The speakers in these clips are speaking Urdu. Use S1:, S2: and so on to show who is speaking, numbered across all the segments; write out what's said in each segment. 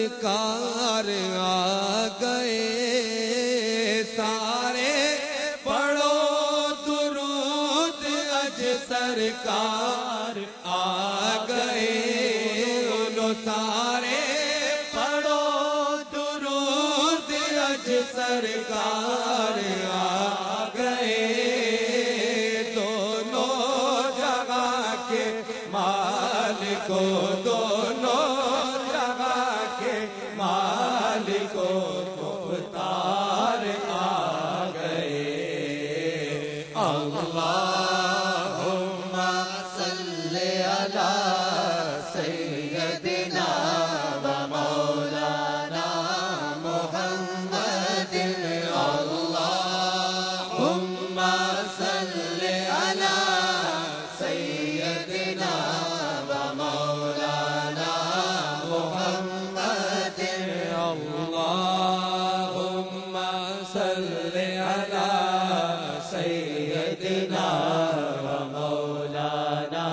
S1: سرکار آ گئے، سارے پڑھو درود اج سرکار آ گئے، سارے پڑھو درود اج سرکار آ گئے، دونوں جگہ کے مالک کو، دونوں جگہ کے مالک کو مختار آ گئے۔ اللہم صلی علی سیدنا و مولانا محمد، اللہم صلی علی سیدنا و مولانا محمد، اللہم صلی علی سیدنا و مولانا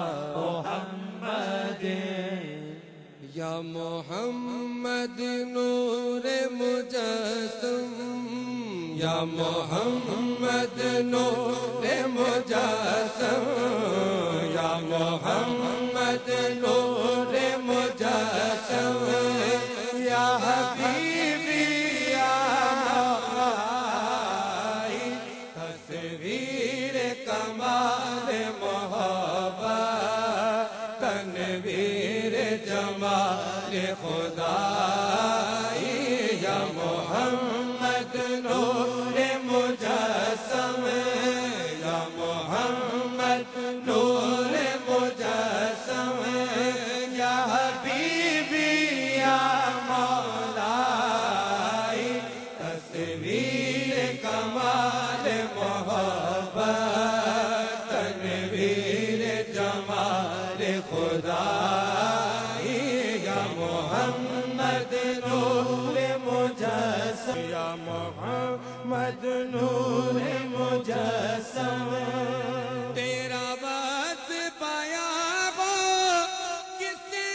S1: محمد۔ یا محمد نور مجسم، یا محمد نور مجسم، یا محمد نور مجسم، یا حبیبی یا مولائی، تصویر کمال محبت، تنویر جمال خدائی، یا محمد نور مجسم، یا محمد نور مجسم، یا حبیبی یا مولائی، تصویر کمال محبت، تنویر جمال خدائی، یا محمد نور مجسم، یا محمد نور مجسم۔ تیرا وقت پایا وہ کسی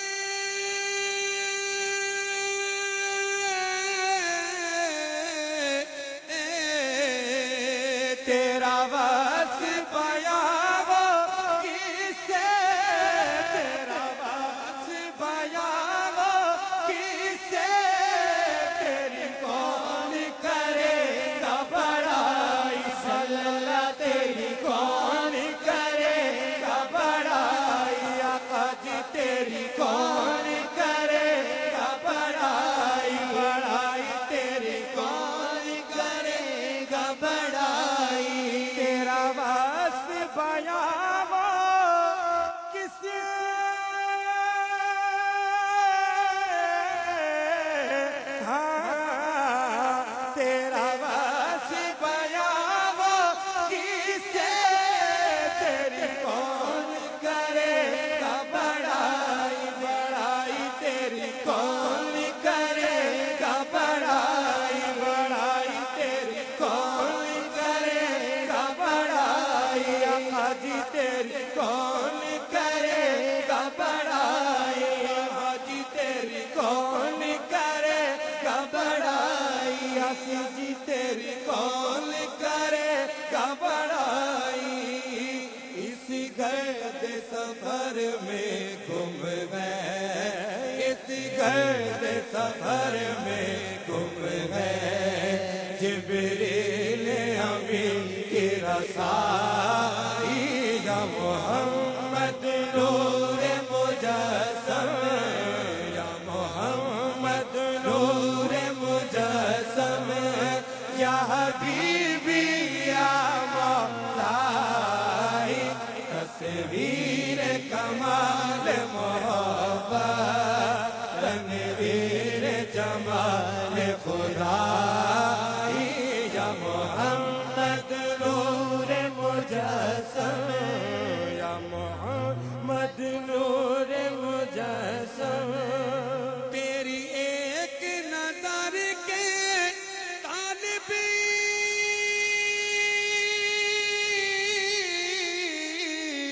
S1: تیرا وقت پایا وہ کسے، تیرا وقت پایا وہ کسے، تیری کون کرے گا بڑائی، صلی اللہ تیری کون کرے گا بڑائی، آقا جی تیری کون کرے گا بڑائی، بڑائی تیری کون کرے گا بڑائی، تیرا وصف بیان وہ کسے، تیرا وصف بیان وہ کسے، تیری کون کرے گا بڑائی، بڑائی تیری کون کرے گا بڑائی، بڑائی تیری کون کرے گا بڑائی، آقا جی تیری کون کرے گا بڑائی، حاجی تیری کون کرے گا بڑائی، آسی جی تیری کون کرے گا بڑائی، اسی گرد سفر میں گم گئے، اسی گرد سفر میں گم گئے، جبریل امین کی رسائی، یا محمد نور مجسم، یا محمد نور مجسم، یا حبیبی یا مولائی، تصویر کمال محبت، تنویر جمال خدائی، یا محمد نور مجسم، یا محمد نور مجسم۔ تیری ایک نظر کے طالبی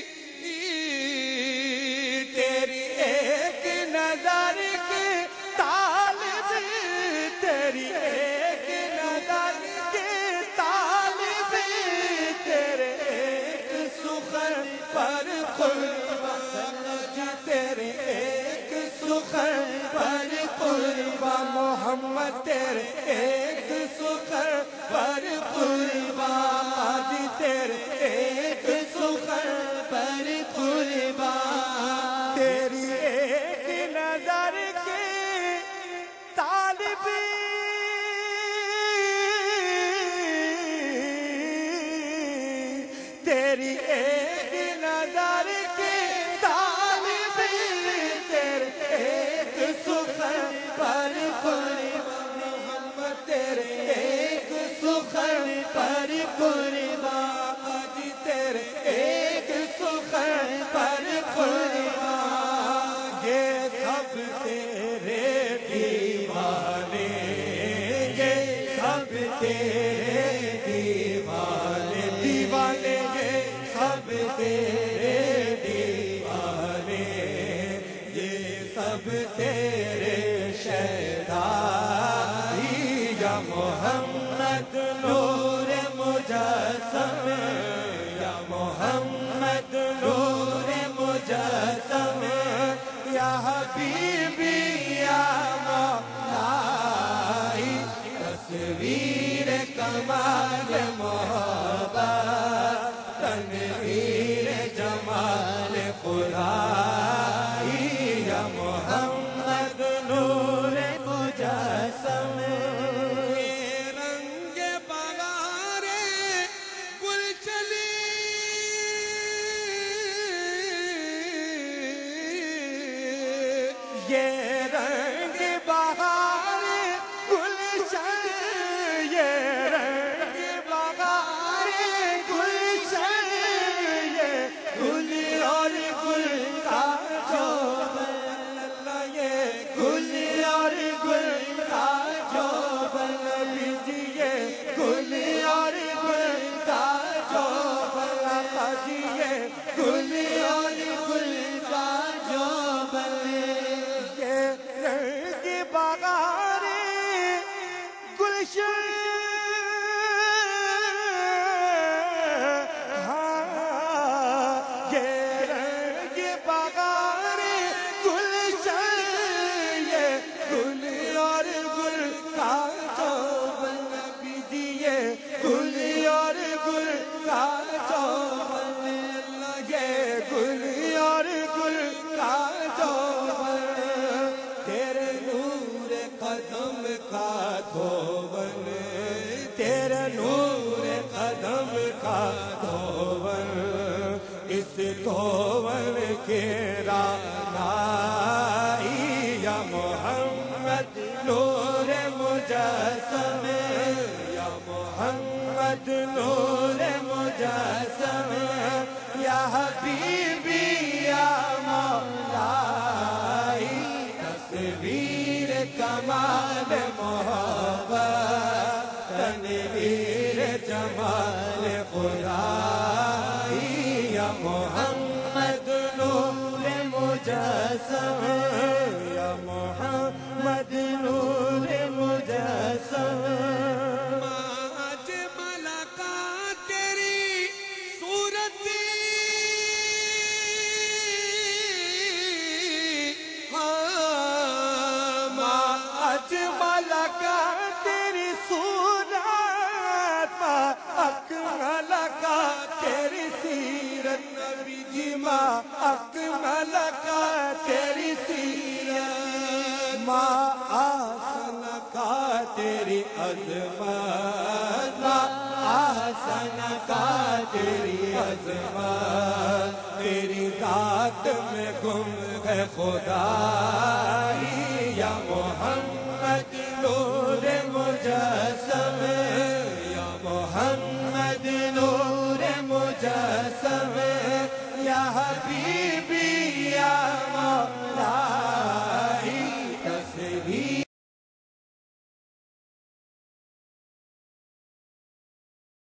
S1: تیری ایک نظر کے محمد تیرے ایک سخن پر قربان، آج تیرے ایک سخن پر قربان، تیری ایک نظر کے طالبی، تیری ایک نظر کے طالبی، تیرے ایک سخن پر قربان، محمد تیرے ایک سخن پر قربان، آج تیرے ایک سخن پر قربان، یہ سب تیرے دیوانے، یہ سب تیرے دیوانے، دیوانے یہ سب تیرے دیوانے، یہ سب تیرے شہدائی، یا محمد نور مجسم، یا محمد نور مجسم، یا حبیبی یا مولائی، تصویر کمال محبت، تنویر جمال خدائی، یا محمد نور مجسم، یہ رنگ بہار گل چلی، یہ رنگ بہار گلشن، یہ رنگ بہار گلشن، یہ گل اور گل کا جوبن، یہ گل اور گل کا جوبن، لیجیے گل اور گل کا جوبن، لیجیے گل اور گل کا جوبن، یہ رنگ بہار گلشن، ہاں یہ رنگ بہار گلشن، یہ گل اور گل کا جوبن، بیجیے گل اور گل کا جوبن، یہ گل اور گل کا جوبن، تیرے نور قدم کا دھوبن، تیرے نور قدم کا دھوبن، اس دھوبن کے رانائی، یا محمد نور مجسم، یا محمد نور مجسم، یا حبیبی یا مولائی، تصویر کمال محبت، تنویر جمال خدائی، یا محمد نور مجسم، یا محمد نور مجسم، آج ملکہ تیری صورتی، اجمل کا تیری صورت، ماں اکمل کا تیری سیرت، نبی جی ماں اکمل کا تیری سیرت، ماں آسن کا تیری عظمت، ماں آسن کا تیری عظمت، تیری ذات میں گم ہے خدائی، یا محمد نور مجسم،